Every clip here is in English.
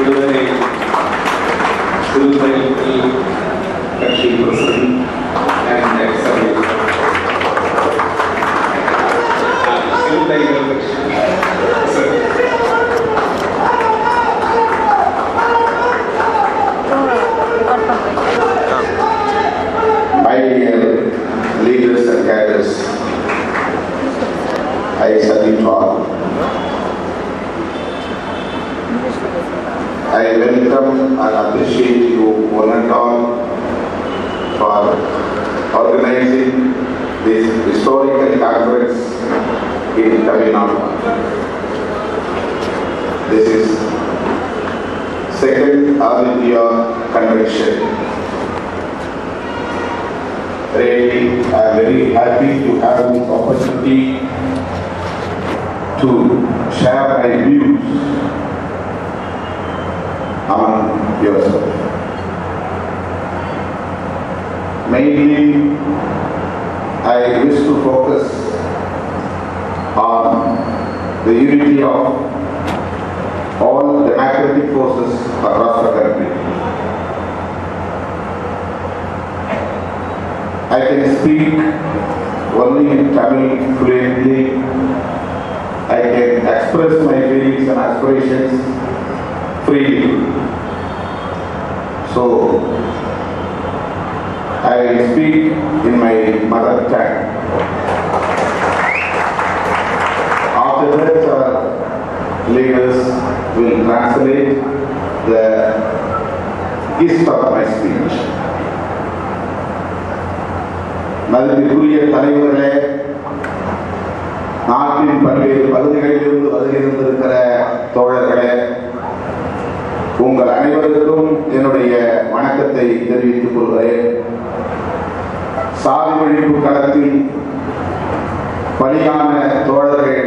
இதுவரை சிறுத்தைகள் கட்சி president and ex-service சிறுத்தைகள் கட்சி My dear leaders and cadres, I salute all. I welcome and appreciate you one and all for organizing this historical conference in Tamil Nadu. This is second All India convention. Really, I am very happy to have this opportunity to share my views among yourself. Mainly, I wish to focus on the unity of all democratic forces across the country. I can speak only in Tamil fluently. I can express my feelings and aspirations freely. So, I speak in my mother tongue. After that, leaders will translate the gist of my speech. மதிப்பிற்குரிய தலைவர்களே, நாட்டின் பல்வேறு பகுதிகளிலிருந்து வருகின்ற தோழர்களே, உங்கள் அனைவருக்கும் என்னுடைய வணக்கத்தை தெரிவித்துக் கொள்கிறேன். சாதி ஒழிப்பு களத்தில் பலியான தோழர்கள்,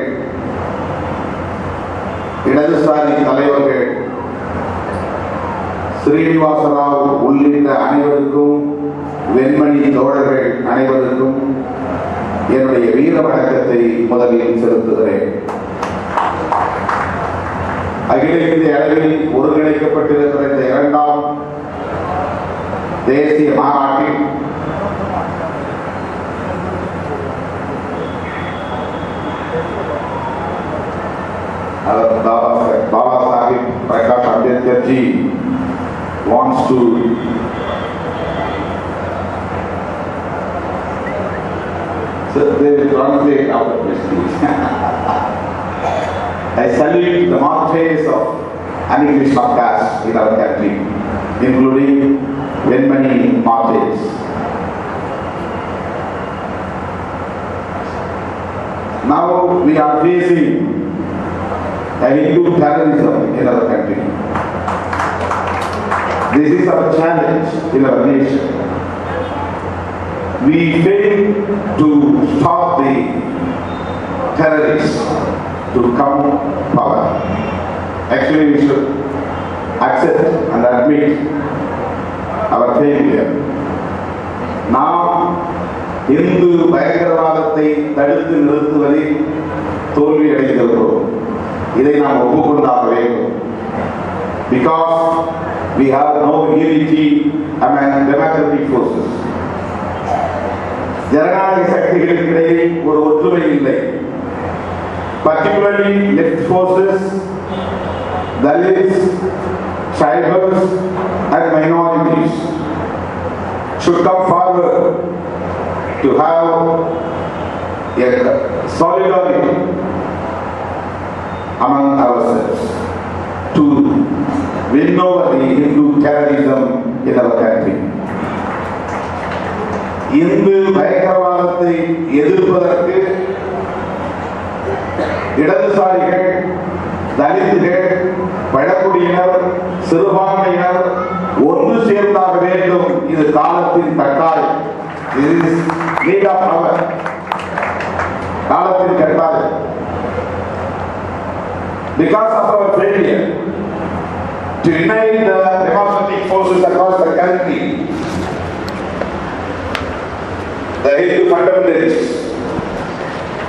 இடதுசாரி தலைவர்கள், ஸ்ரீனிவாசராவ் உள்ளிட்ட அனைவருக்கும், வெண்மணி தோழர்கள் அனைவருக்கும் என்னுடைய வீர வணக்கத்தை முதலில் செலுத்துகிறேன். அகில இந்திய அளவில் ஒருங்கிணைக்கப்பட்டிருக்கிற இந்த இரண்டாம் தேசிய மாநாட்டில் Baba Sahib Prakash Ambedkar ji wants to so they will translate after this speech. I salute the martyrs of unequal caste in our country, including many martyrs. Now we are facing a Hindu terrorism in our country. This is our challenge in our nation. We fail to stop the terrorists to come power. Actually, we should accept and admit our failure. நாம் இந்து பயங்கரவாதத்தை தடுத்து நிறுத்துவதில் தோல்வி அடைந்திருக்கிறோம். இதை நாம் ஒப்புக்கொண்டாக வேண்டும். Because we have no unity among democratic forces. ஜனநாயக சக்திகளுக்கு இடையே ஒரு ஒற்றுமை இல்லை. Particularly left forces, Dalits, tribals and minorities should come forward to have a solidarity among ourselves to win over the Hindu terrorism in our country. Hindu பயங்கரவாதத்தை எதிர்ப்பதற்கு இடதுசாரிகள், தலித்துகள், பழங்குடியினர், சிறுபான்மையினர் ஒன்று சேர்ந்தாக வேண்டும். இது காலத்தின் கட்டாயம். காலத்தின் கட்டாயம். Because of our failure to unite the democratic forces across the country, the Hindu fundamentalists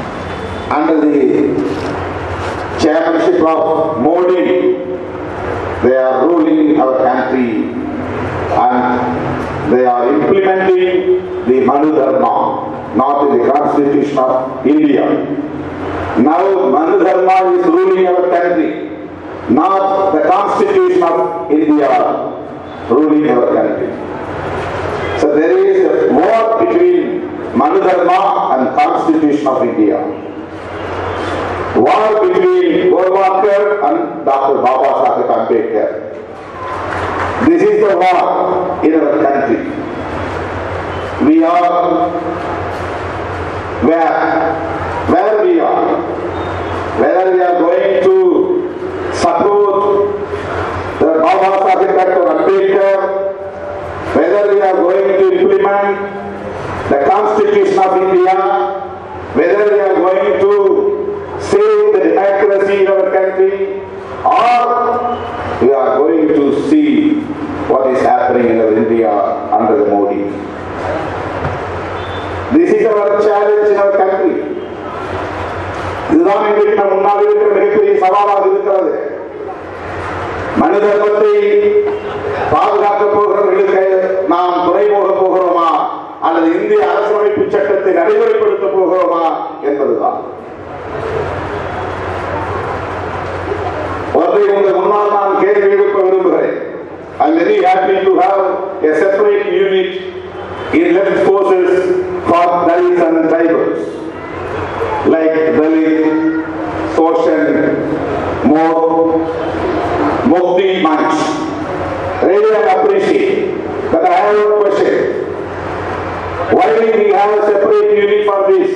under the chairmanship of Modi They are ruling our country and they are implementing the Manu Dharma, not the Constitution of India. Now Manu Dharma is ruling our country, not the Constitution of India ruling our country. So there is a war between Manu Dharma and Constitution of India. War between Golwalkar and Dr. Baba Saheb Ambedkar. This is the war in our country. We are where we are. Whether we are going to support the Baba Saheb Dr. Ambedkar, whether we are going to implement the Constitution of India, whether we are going to save the democracy in our country, or we are going to see what is happening in our India under the Modi. This is our challenge in our country. இதுதான் இன்றைக்கு நம் முன்னால் இருக்கிற மிகப்பெரிய சவாலாக இருக்கிறது. மனித தர்மத்தை பாதுகாக்க போகிறவர்களுக்கு நாம் துணை போக போகிறோமா அல்லது இந்திய அரசியலமைப்பு சட்டத்தை நடைமுறைப்படுத்த போகிறோமா என்பதுதான். ஒன்றை உங்கள் முன்னால் நான் கேள்வி எழுப்ப விரும்புகிறேன். I am very happy to have a separate unit in left forces for Dalits and tribals, like Dalit, Soshan, Mukti Manch. Really I appreciate, but I have a question. Why do we have a separate unit for this?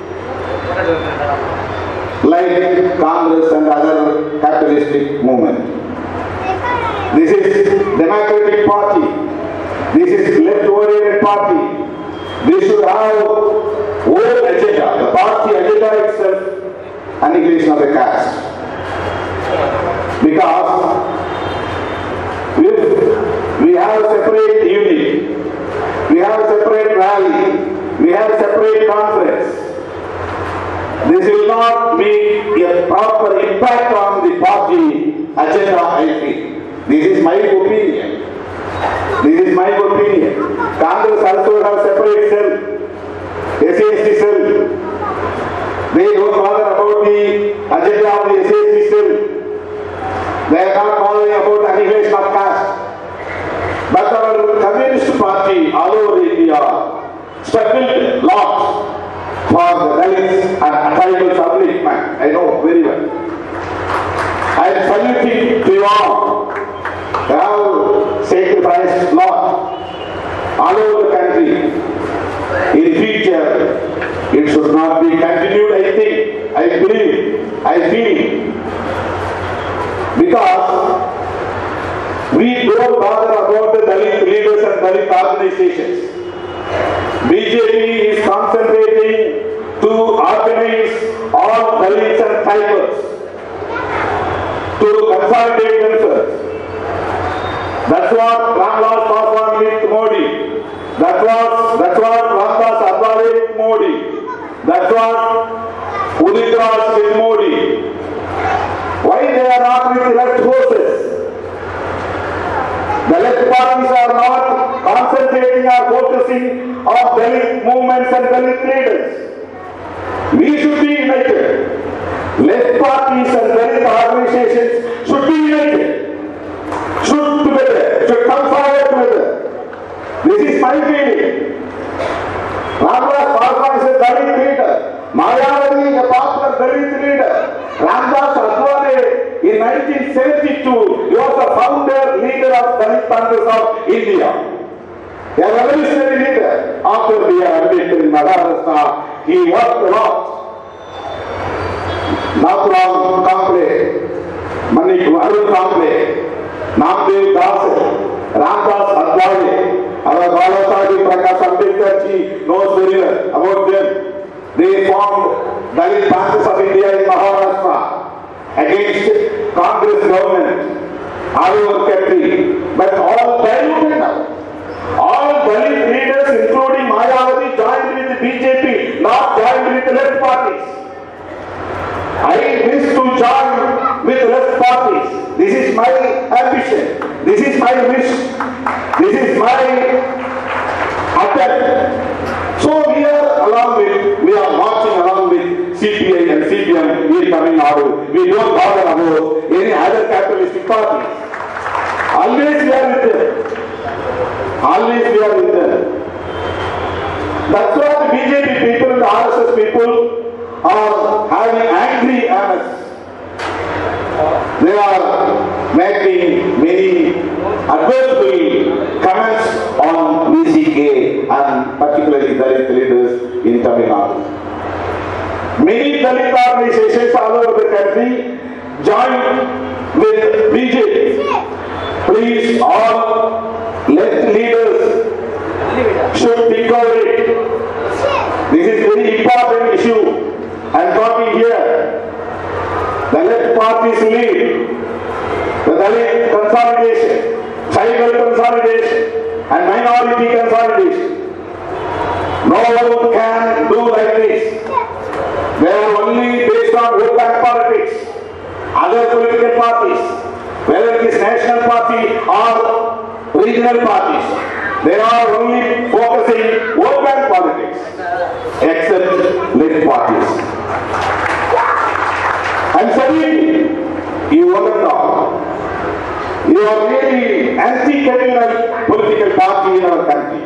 Like Congress and other capitalistic movement. This is Democratic Party. This is left-oriented party. They should have own agenda. The party agenda itself, annihilation of the caste. Because if we have a separate unit, we have a separate rally, we have a separate conference, this will not make a proper impact on the party agenda, I feel. This is my opinion. This is my opinion. Congress also has separate cell, SAST cell. They don't bother about the agenda of the SAST cell. They are not bothering about annihilation of caste. But our Communist Party all over India struggled a lot for the Dalits and tribal upliftment. I know very well. I am saluting to you all. They have sacrificed a lot all over the country. In future, it should not be continued, I think, I believe, I feel. Because we don't bother about the Dalit leaders and Dalit organizations. BJP is concentrating to organize all Dalits and tribals to consolidate themselves. That's what Ramdas Paswan with Modi. That's what Ramdas Advani with Modi. That's what Udit Raj with Modi. Why they are not with the left forces? The left parties are not concentrating or focusing on Dalit movements and Dalit leaders. We should be united. Left parties and Dalit organizations should be united. Should come forward together. This is my feeling. Ramdas Paswan is a Dalit leader. Mayawati is a popular Dalit leader. Ramdas Advani in 1972 he was the founder leader of Dalit Congress of India. He was a revolutionary leader. After the Ambedkar in Maharashtra, he worked a lot. Nathuram Kamble, Manik Arun Kamble, Namdev Das, Ramdas Advani, our Baba Saheb Prakash Ambedkar ji knows very well about them. They formed Dalit Congress of India in Maharashtra against Congress government all over country. But all diluted now. All Dalit leaders, including Mayawati, joined with the BJP, not joined with the left parties. I wish to join with left parties. This is my ambition. This is my wish. This is my attempt. So we are marching along with CPI and CPM in Tamil Nadu. We don't bother about any other capitalistic parties. Always we are with them. Always we are with them. That's why the BJP people and the RSS people are having angry at us. They are making many adverse comments on BCK and particularly Dalit leaders in Tamil Nadu. Many Dalit organizations all over the country joined with BJP. Please all let leaders should think over it. This is very important issue. I am talking here. The left parties lead the Dalit consolidation, tribal consolidation and minority consolidation. No one can do like this. They are only based on vote bank politics. Other political parties, whether it is national party or regional parties, they are only focusing vote bank politics, except left parties. And suddenly, you want to talk. You are really anti-communal political party in our country.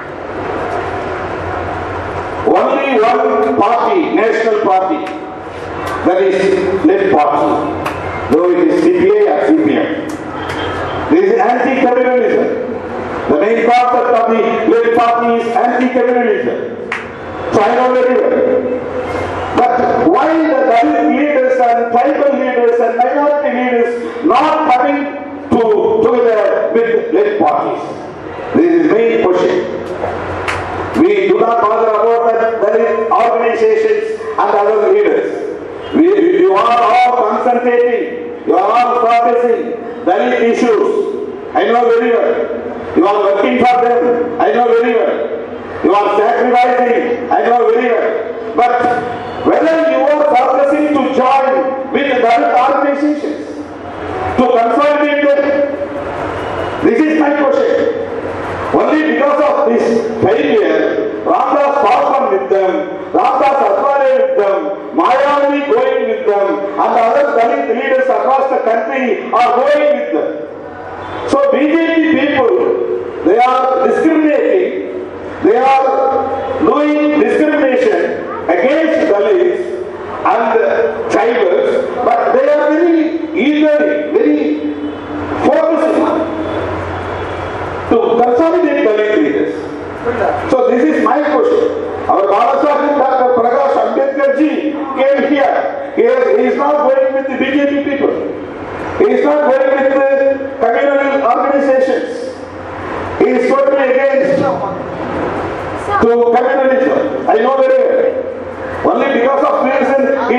Only one party, national party, that is left party, though it is CPA or CPM. This is anti-communalism. The main concept of the left party is anti-communalism. So I know very well. But why the Dalit leaders and tribal leaders and minority leaders not coming together with left parties? This is the main question. We do not bother about the Dalit organizations and other leaders. You are all concentrating, you are all focusing Dalit issues. I know very well. You are working for them. I know very well. You are sacrificing. I know very well. But whether you are focusing to join with the Dalit organizations, to consolidate them, this is my question. Only because of this failure, Ramdas Paswan with them, Ramdas Advani with them, Mayawati going with them, and the other Dalit leaders across the country are going with them. So BJP people, they are discriminating, they are doing discrimination against Dalits and tribals, but they are very eagerly, very focused to consolidate Dalit leaders. So this is my question. Our Baba Sahib Dr. Prakash Ambedkar ji came here. He is not going with the BJP people. He is not going with the communal organizations. He is totally against to communalism. I know very well. Only because of reason he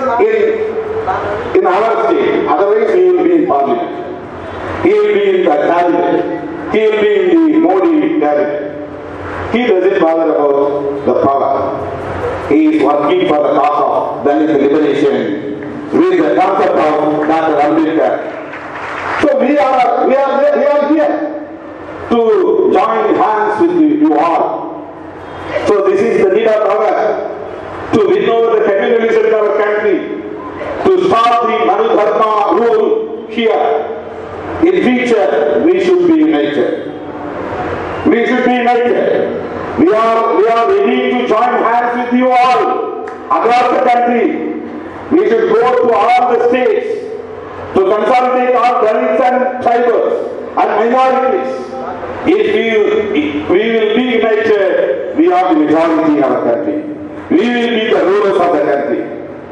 is in our state. Otherwise he will be in parliament. He will be in the cabinet. He will be in the Modi cabinet. He doesn't bother about the power. He is working for the cause of Dalit liberation with the concept of Dr. Ambedkar. So we are here to join hands with you all. So this is the need of our to win over the communalism in our country, to stop the Manu Dharma rule here. In future, we should be united. We should be united. We are ready to join hands with you all across the country. We should go to all the states to consolidate all Dalits and tribals and minorities. If we will be united, we are the majority in our country. We will be the rulers of the country.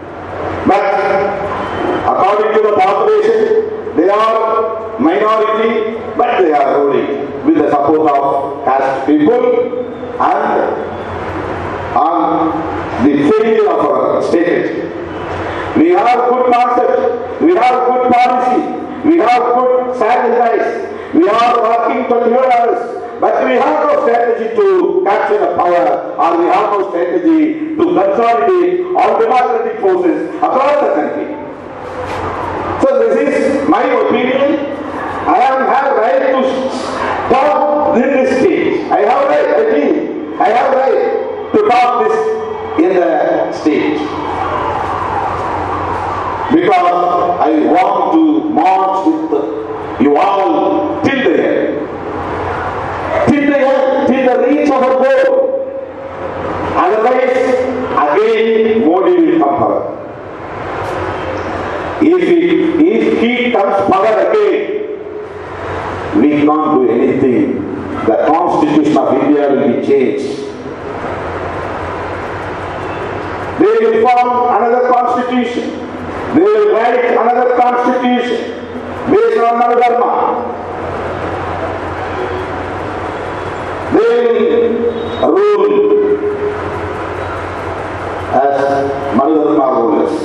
But according to the population, they are minority, but they are ruling with the support of caste people and the failure of our state. We have good concept, we have good policy, we have good sacrifice, we are working 24 hours, but we have no strategy to capture the power, or we have no strategy to consolidate all democratic forces across the country. So this is my opinion. I want to march with you all till the end. Till the end, till the reach of our goal. Otherwise, again, Modi will come power. If he comes power again, we can't do anything. The Constitution of India will be changed. They will form another constitution. They will write another constitution based on Manu Dharma. They will rule as Manu Dharma rulers.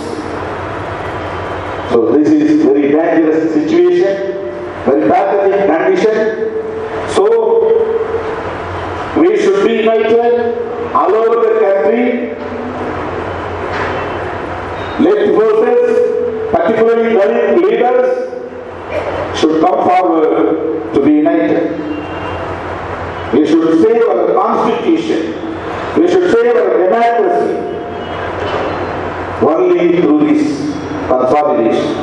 So this is very dangerous situation, very pathetic condition. So we should be united all over the country. Left forces, particularly Dalit leaders, should come forward to be united. We should save our constitution. We should save our democracy only through this consolidation.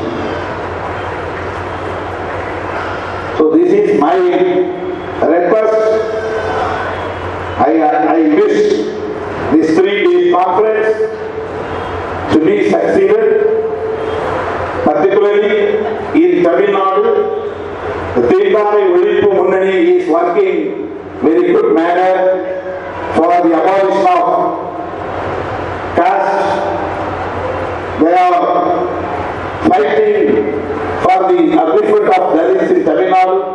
So this is my request. I wish this 3-day conference to be succeeded, particularly in Tamil Nadu. The Teengamai Olippu Munnani is working very good manner for the abolition of caste. They are fighting for the upliftment of Dalits in Tamil Nadu.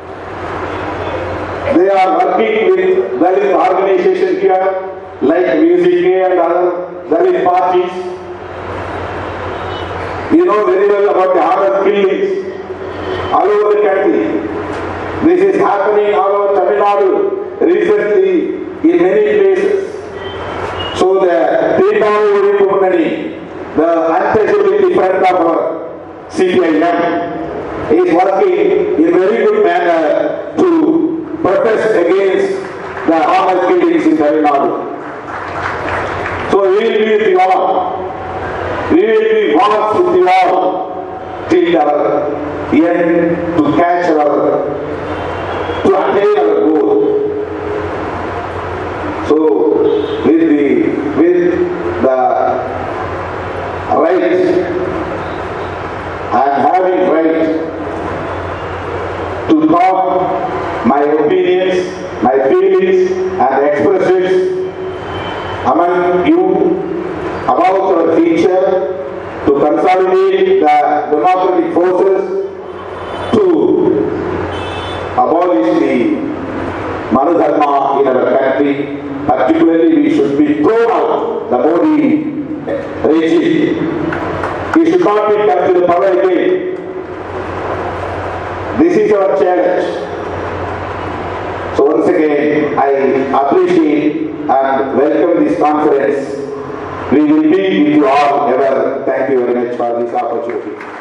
They are working with Dalit organizations here, like Music and other Dalit parties. You know very well about the horror killings all over the country. This is happening all over Tamil Nadu recently in many places. So the Teengamai Olippu Munnani, the untouchability front of our CPIM, is working in very good manner to protest against the horror killings in Tamil Nadu. So we will be with you all. We will be one with you all till our end to catch to attain our goal. So with the right, I am having right to talk my opinions, my feelings and expressions among you about our future, to consolidate the democratic forces, to abolish the Manu Dharma in our country. Particularly, we should be thrown out the Modi regime. We should not be come to the power again. This is our challenge. So once again, I appreciate and welcome this conference. We will be with you all ever. Thank you very much for this opportunity.